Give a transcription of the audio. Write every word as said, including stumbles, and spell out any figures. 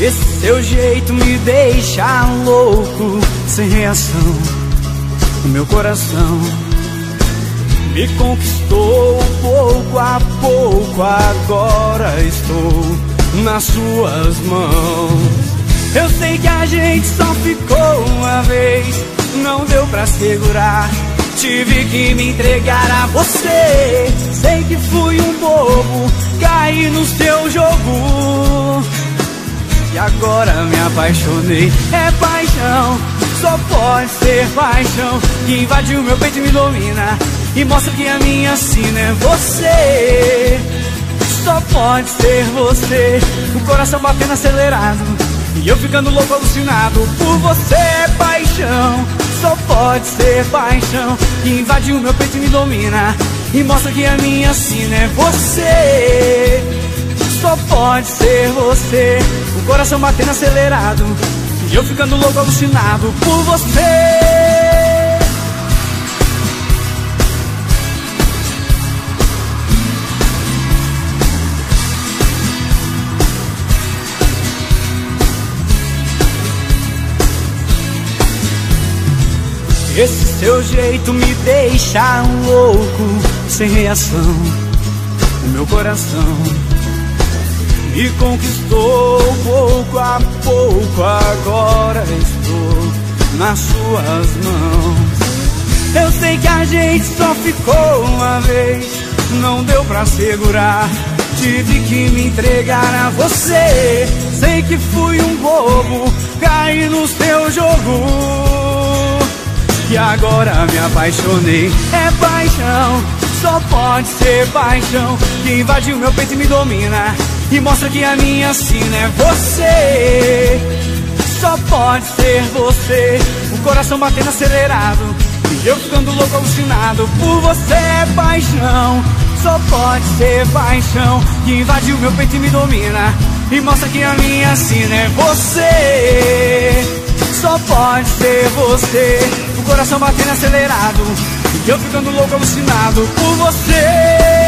Esse seu jeito me deixa louco, sem reação. O meu coração me conquistou pouco a pouco. Agora estou nas suas mãos. Eu sei que a gente só ficou uma vez, não deu pra segurar, tive que me entregar a você. Sei que fui um bobo, caí no seu jogo, e agora me apaixonei. É paixão, só pode ser paixão, que invadiu meu peito e me domina, e mostra que a minha sina é você. Só pode ser você, o coração batendo acelerado, e eu ficando louco, alucinado por você. É paixão, só pode ser paixão, que invadiu meu peito e me domina, e mostra que a minha sina é você. Só pode ser você, o coração batendo acelerado, e eu ficando louco, alucinado por você. Esse seu jeito me deixa louco, sem reação. O meu coração me conquistou pouco a pouco. Agora estou nas suas mãos. Eu sei que a gente só ficou uma vez, não deu pra segurar, tive que me entregar a você. Sei que fui um bobo, caí no seu jogo, e agora me apaixonei. É paixão, só pode ser paixão, que invadiu meu peito e me domina, e mostra que a minha sina é você. Só pode ser você, o coração batendo acelerado, e eu ficando louco, alucinado por você. É paixão, só pode ser paixão, que invadiu meu peito e me domina, e mostra que a minha sina é você. Só pode ser você, o coração batendo acelerado, e eu ficando louco, alucinado por você.